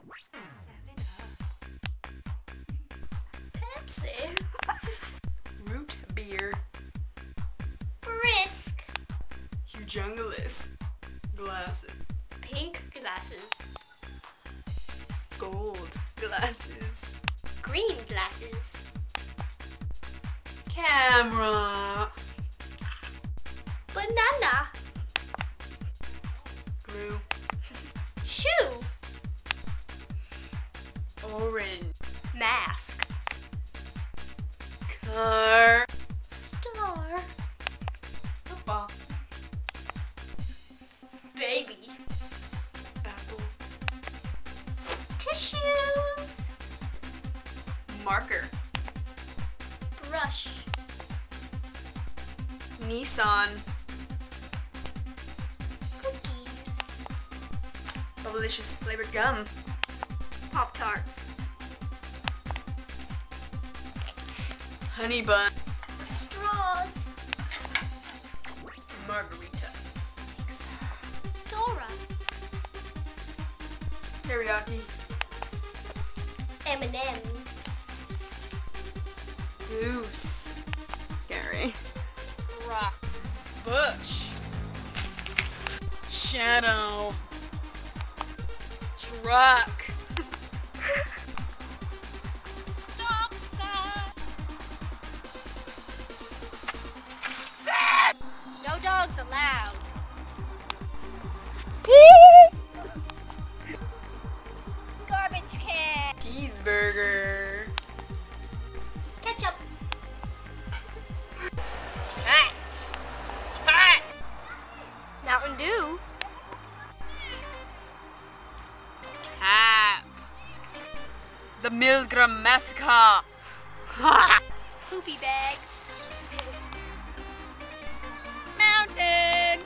Pepsi. Root beer. Brisk. Humongous. Glasses. Pink glasses. Gold glasses. Green glasses. Camera. Banana. Glue. Shoe. Orange. Mask. Car. Star. Football. Baby. Apple. Tissues. Marker. Brush. Nissan. Cookies. Delicious flavored gum. Pop-Tarts. Honey bun. Straws. Margarita. Dora. Teriyaki. M&M's. Goose. Gary. Rock. Bush. Shadow. Truck. Stop sign. No dogs allowed. Garbage can. Cheeseburger. Ketchup. Cat. Cat. Mountain Dew. Cap. The Milgram Massacre. Poopy bags. Mountain.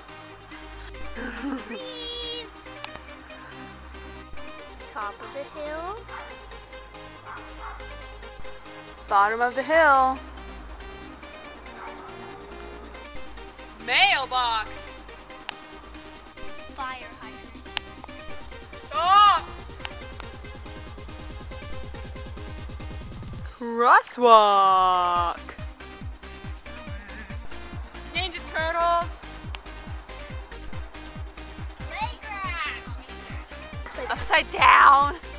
Trees. Top of the hill. Bottom of the hill. Mailbox. Fire hydrant. Stop. Crosswalk. Ninja Turtles. Playground. Upside down.